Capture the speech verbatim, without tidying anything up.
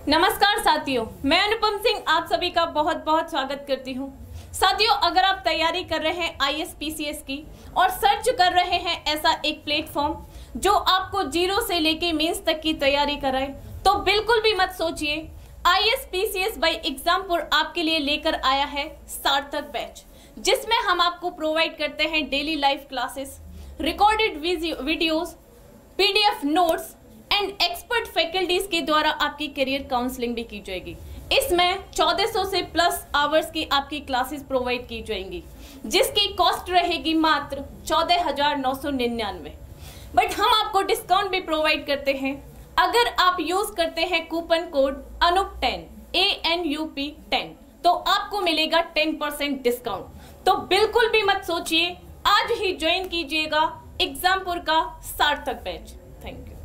नमस्कार साथियों, मैं अनुपम सिंह आप सभी का बहुत बहुत स्वागत करती हूं। साथियों, अगर आप तैयारी कर रहे हैं I S P C S की और सर्च कर रहे हैं ऐसा एक प्लेटफॉर्म जो आपको जीरो से लेके मेंस तक की तैयारी कराए, तो बिल्कुल भी मत सोचिए। I S P C S by Exampur आपके लिए लेकर आया है सार्थक बैच, जिसमें हम आपको प्रोवाइड करते हैं daily live classes, recorded videos, P D F notes and expert faculties के द्वारा आपकी करियर काउंसलिंग भी की जाएगी। इसमें चौदह सौ से प्लस आवर्स की आपकी क्लासेस प्रोवाइड की जाएंगी, जिसकी कॉस्ट रहेगी मात्र चौदह हजार नौ सौ निन्यानवे। बट हम आपको डिस्काउंट भी प्रोवाइड करते हैं। अगर आप यूज करते हैं coupon code Anoop ten A N U P ten, तो आपको मिलेगा टेन परसेंट डिस्काउंट। तो बिल्कुल भी मत सोचिए, आज ही ज्वाइन कीजिएगा एग्जामपुर का सार्थक बैच। Thank you.